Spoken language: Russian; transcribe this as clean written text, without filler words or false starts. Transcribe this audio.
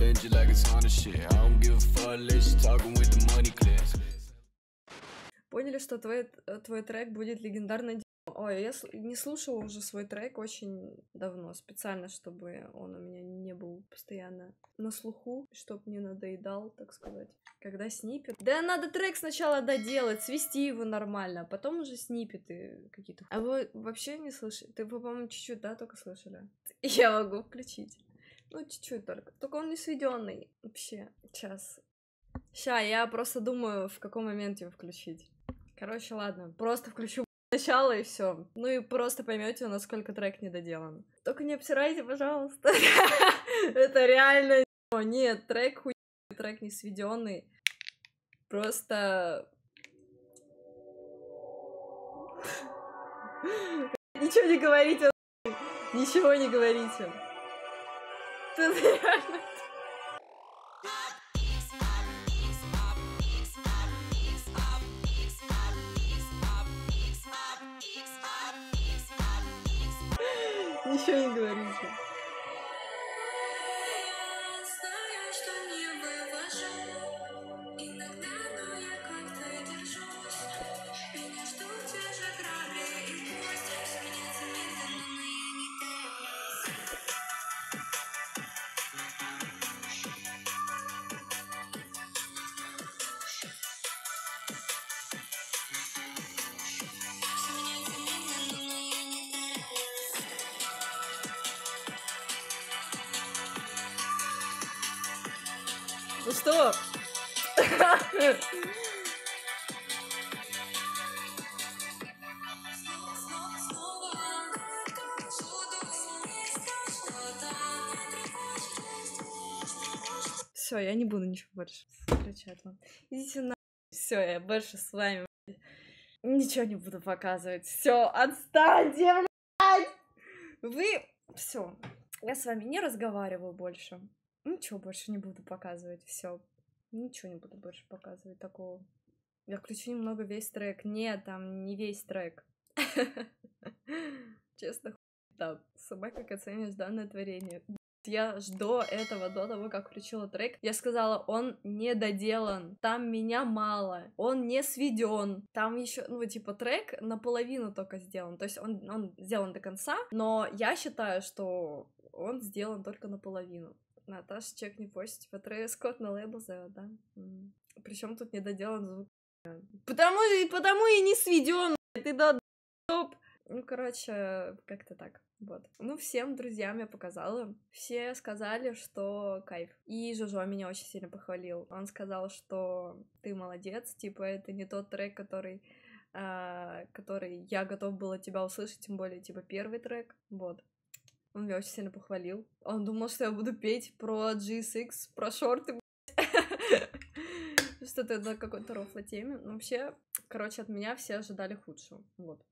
bend you like it's on the shit. I don't give a fuck, let's talking with the money clips. Поняли, что твой трек будет легендарный. Ой, я не слушала уже свой трек очень давно, специально, чтобы он у меня не был постоянно на слуху, чтобы не надоедал, так сказать. Когда снипет... Да надо трек сначала доделать, свести его нормально, а потом уже снипеты какие-то. А вы вообще не слышали? Вы, по-моему, чуть-чуть, да, только слышали? Я могу включить. Ну, чуть-чуть только. Только он не сведенный. Вообще, сейчас. Ща, я просто думаю, в какой момент его включить. Короче, ладно, просто включу начало и все. Ну и просто поймете, насколько трек недоделан. Только не обсирайте, пожалуйста. Это реально... Нет, трек хуйный, трек не сведенный. Просто... Ничего не говорите, ничего не говорите. Это реально... Ничего не говорите. Ну что? Все, я не буду ничего больше кричать вам. Идите на. Все, я больше с вами ничего не буду показывать. Все, отстаньте, блядь! Вы. Все, я с вами не разговариваю больше. Ничего больше не буду показывать. Все, ничего не буду больше показывать такого. Я включу немного весь трек. Нет, там не весь трек. Честно, да. Сама как оценишь данное творение. Я жду этого до того, как включила трек. Я сказала, он не доделан. Там меня мало. Он не сведен. Там еще, ну, типа, трек наполовину только сделан. То есть он сделан до конца, но я считаю, что он сделан только наполовину. Наташа, чек не постить. Тревис Скотт на лейбл зовет, да? Причем тут недоделан звук. Потому и не сведен. Ты топ. Ну, короче, как-то так. Вот. Ну, всем друзьям я показала. Все сказали, что кайф. И Жожо меня очень сильно похвалил. Он сказал, что ты молодец. Типа, это не тот трек, который я готов был от тебя услышать, тем более, типа, первый трек. Вот. Он меня очень сильно похвалил. Он думал, что я буду петь про GSX, про шорты, что-то на какой-то рофло теме. Но вообще, короче, от меня все ожидали худшего. Вот.